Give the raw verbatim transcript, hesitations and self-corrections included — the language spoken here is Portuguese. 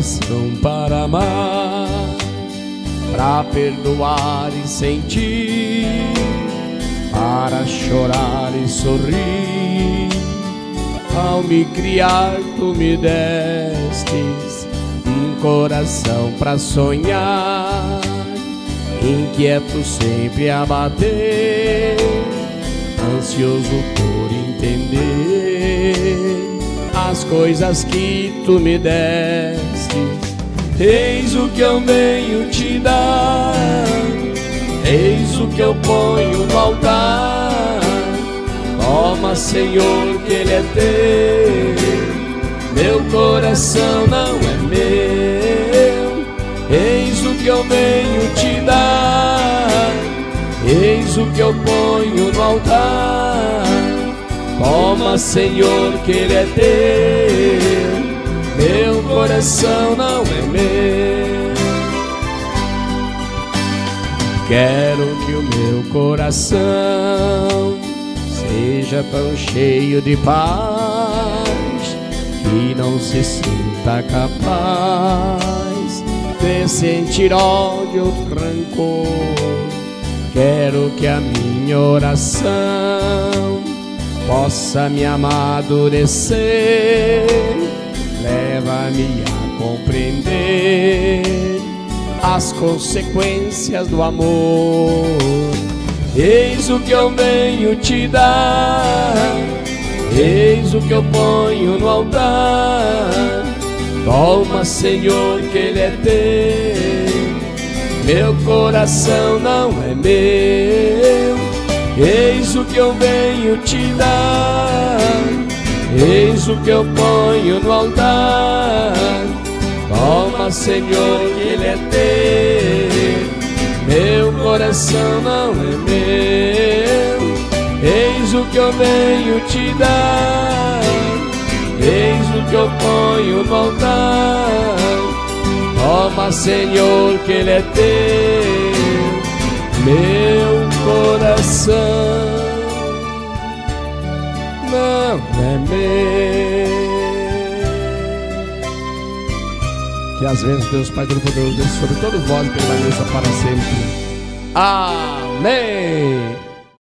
coração para amar, para perdoar e sentir, para chorar e sorrir. Ao me criar tu me destes um coração para sonhar, inquieto sempre a bater, ansioso por entender as coisas que tu me destes. Eis o que eu venho te dar, eis o que eu ponho no altar. Toma, Senhor, que Ele é teu, meu coração não é meu. Eis o que eu venho te dar, eis o que eu ponho no altar. Toma, Senhor, que Ele é teu, meu coração não é meu. Quero que o meu coração seja tão cheio de paz que não se sinta capaz de sentir ódio ou rancor. Quero que a minha oração possa me amadurecer, leva-me a compreender as consequências do amor. Eis o que eu venho te dar, eis o que eu ponho no altar. Toma, Senhor, que Ele é teu, meu coração não é meu. Eis o que eu venho te dar, eis o que eu ponho no altar. Toma, Senhor, que Ele é teu, meu coração não é meu. Eis o que eu venho te dar, eis o que eu ponho no altar. Toma, Senhor, que Ele é teu, meu coração não é meu. Que às vezes Deus Pai Todo-Poderoso desça sobre todos vós e permaneça para sempre. Amém.